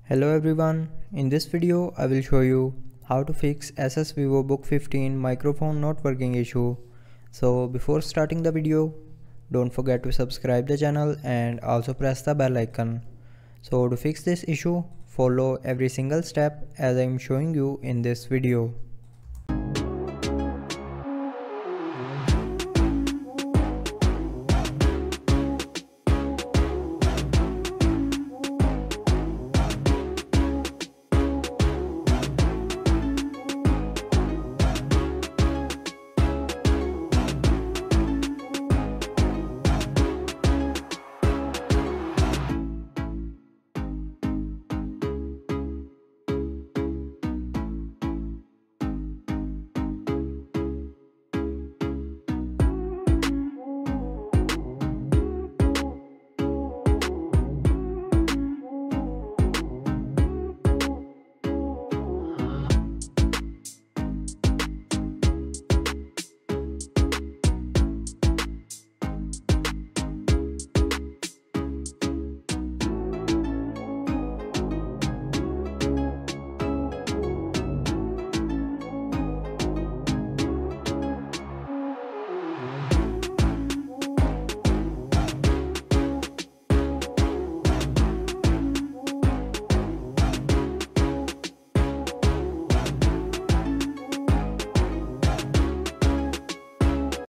Hello everyone, in this video I will show you how to fix Asus Vivo Book 15 microphone not working issue. So before starting the video, don't forget to subscribe the channel and also press the bell icon. So to fix this issue, follow every single step as I am showing you in this video.